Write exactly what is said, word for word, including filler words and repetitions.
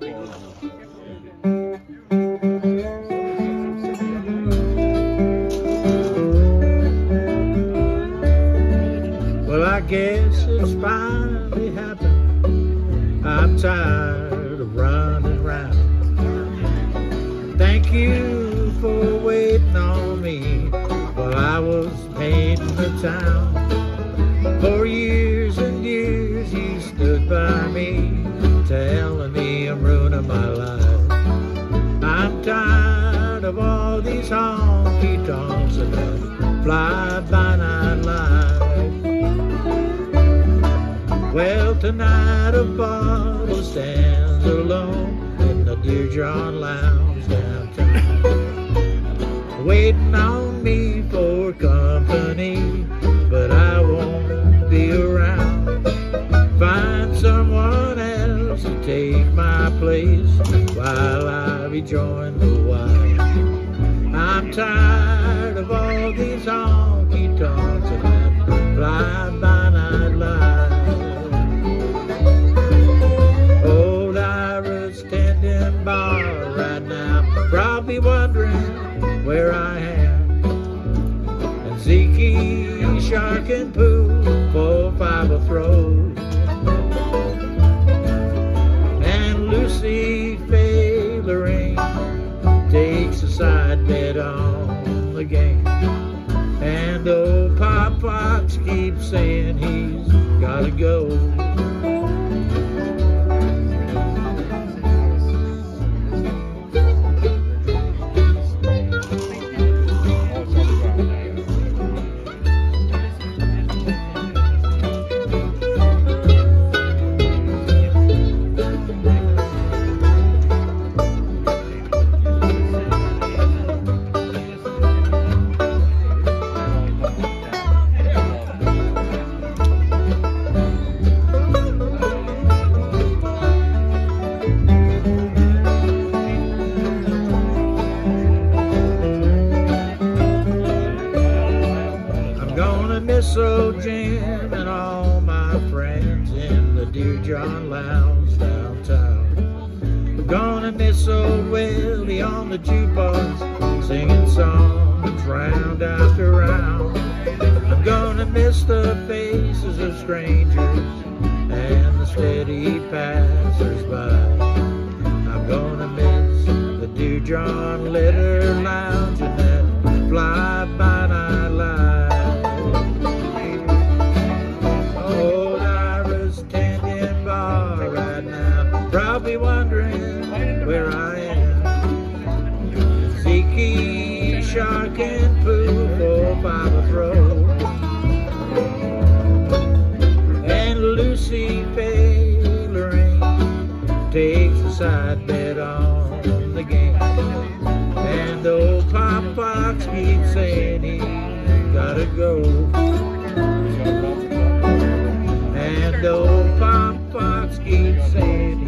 Well, I guess it's finally happened. I'm tired of running around. Thank you for waiting on me while I was painting the town. For years and years you stood by me, telling me I'm ruining my life. I'm tired of all these honky-tonks and that fly-by-night life. Well, tonight a bottle stands alone in the Dear John Lounge downtown, waiting on me for company, but I won't be around. Find someone else to take my place while I rejoin the wild. I'm tired of all these honky-tonks and that fly-by-night life. Old Ira's tending bar right now, probably wondering where I am. And Zeke, Shark and Pooh, four five a throw. And Lucy Failoring takes a side bet on the game. And old Pop Fox keeps saying he's gotta go. Miss old Jim and all my friends in the Dear John Lounge downtown. I'm gonna miss old Willie on the jukebox, singing songs round after round. I'm gonna miss the faces of strangers and the steady passers-by. I'm gonna miss the Dear John Letter Lounge and that fly-by-night life. Probably wondering where I am. Zeke, Shark and Pooh, four five a throw. And Lucy Failoring takes a side bet on the game. And old Pop Fox keeps saying he's gotta go. And old Pop Fox keeps saying